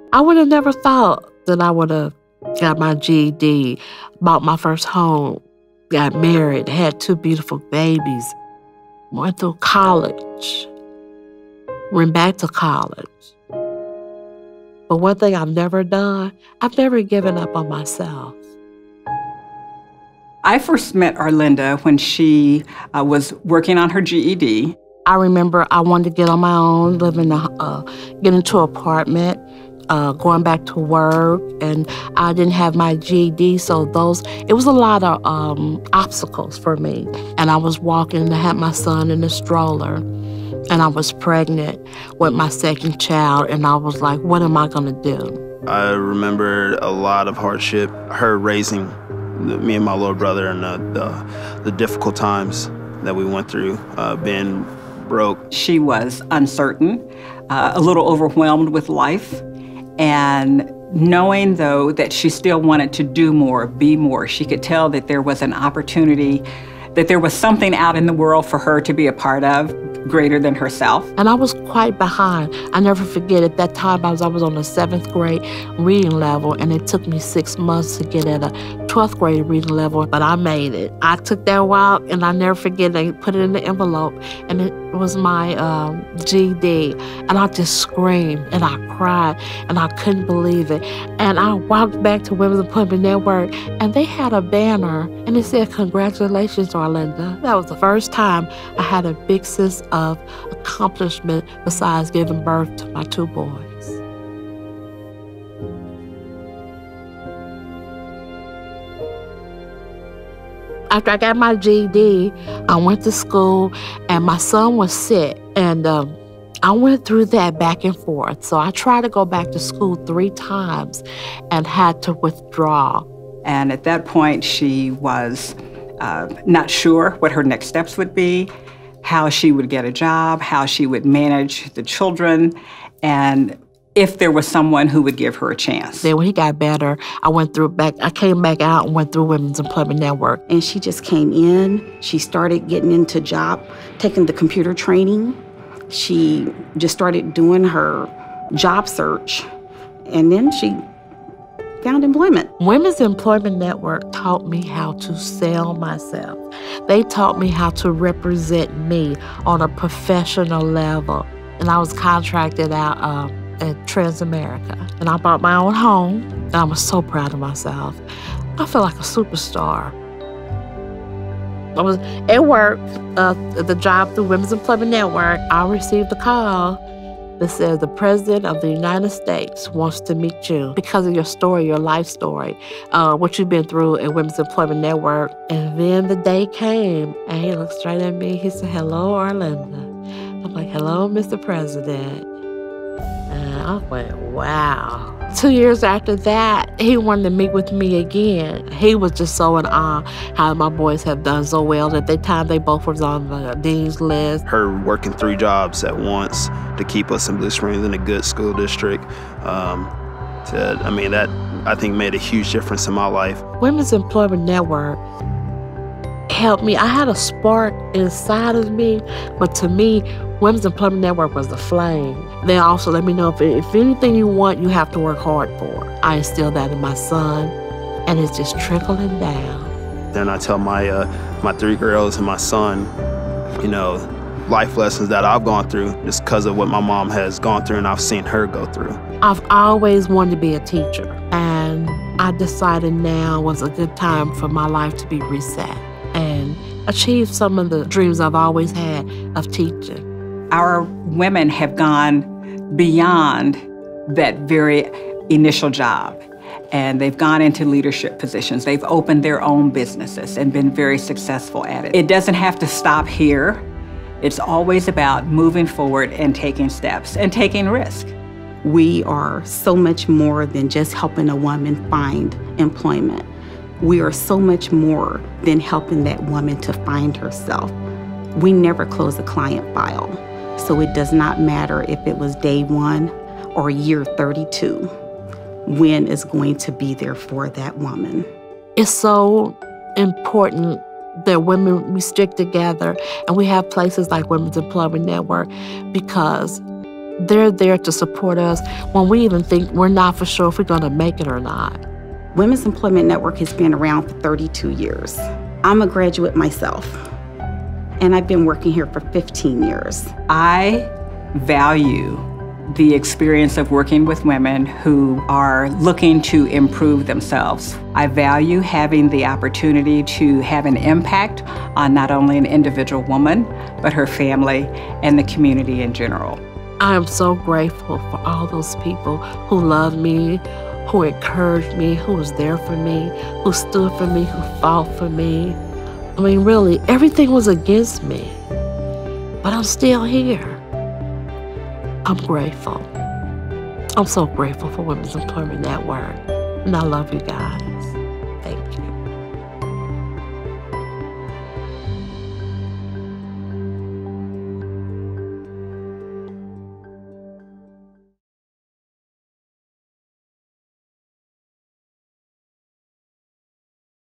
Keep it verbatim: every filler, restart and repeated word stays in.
I would have never thought that I would have got my G E D, bought my first home, got married, had two beautiful babies, went through college, went back to college. But one thing I've never done, I've never given up on myself. I first met Arlinda when she uh, was working on her G E D. I remember I wanted to get on my own, live in a, uh, get into an apartment, uh, going back to work, and I didn't have my G E D, so those, it was a lot of um, obstacles for me. And I was walking, and I had my son in a stroller, and I was pregnant with my second child, and I was like, what am I gonna do? I remember a lot of hardship, her raising the, me and my little brother, and the, the, the difficult times that we went through, uh, being broke. She was uncertain, uh, a little overwhelmed with life, and knowing, though, that she still wanted to do more, be more. She could tell that there was an opportunity, that there was something out in the world for her to be a part of, greater than herself. And I was quite behind. I never forget, at that time I was, I was on the seventh grade reading level, and it took me six months to get at a twelfth grade reading level, but I made it. I took that walk, and I never forget, I put it in the envelope, and it was my um, G E D, and I just screamed, and I cried, and I couldn't believe it. And I walked back to Women's Employment Network, and they had a banner, and it said, congratulations, Arlinda. That was the first time I had a big sense of accomplishment besides giving birth to my two boys. After I got my G E D, I went to school, and my son was sick, and um, I went through that back and forth. So I tried to go back to school three times and had to withdraw. And at that point, she was uh, not sure what her next steps would be, how she would get a job, how she would manage the children, and if there was someone who would give her a chance. Then when he got better, I went through back, I came back out and went through Women's Employment Network. And she just came in, she started getting into job, taking the computer training. She just started doing her job search, and then she found employment. Women's Employment Network taught me how to sell myself. They taught me how to represent me on a professional level. And I was contracted out um, at Transamerica. And I bought my own home, and I was so proud of myself. I felt like a superstar. I was at work, uh, at the job through Women's Employment Network. I received a call that says the President of the United States wants to meet you because of your story, your life story, uh, what you've been through at Women's Employment Network. And then the day came, and he looked straight at me. He said, hello, Arlinda. I'm like, hello, Mister President. And I went, wow. Two years after that, he wanted to meet with me again. He was just so in awe how my boys have done so well. At that time, they both was on the dean's list. Her working three jobs at once to keep us in Blue Springs in a good school district, um, to, I mean, that, I think, made a huge difference in my life. Women's Employment Network helped me. I had a spark inside of me, but to me, Women's Employment Network was the flame. They also let me know if, if anything you want, you have to work hard for. I instilled that in my son, and it's just trickling down. Then I tell my, uh, my three girls and my son, you know, life lessons that I've gone through just because of what my mom has gone through and I've seen her go through. I've always wanted to be a teacher, and I decided now was a good time for my life to be reset and achieve some of the dreams I've always had of teaching. Our women have gone beyond that very initial job, and they've gone into leadership positions. They've opened their own businesses and been very successful at it. It doesn't have to stop here. It's always about moving forward and taking steps and taking risk. We are so much more than just helping a woman find employment. We are so much more than helping that woman to find herself. We never close a client file. So it does not matter if it was day one or year thirty-two. WEN is going to be there for that woman. It's so important that women, we stick together, and we have places like Women's Employment Network, because They're there to support us when we even think we're not for sure if we're going to make it or not. Women's Employment Network has been around for thirty-two years. I'm a graduate myself, and I've been working here for fifteen years. I value the experience of working with women who are looking to improve themselves. I value having the opportunity to have an impact on not only an individual woman, but her family and the community in general. I am so grateful for all those people who loved me, who encouraged me, who was there for me, who stood for me, who fought for me. I mean, really, everything was against me, but I'm still here. I'm grateful. I'm so grateful for Women's Employment Network, and I love you guys.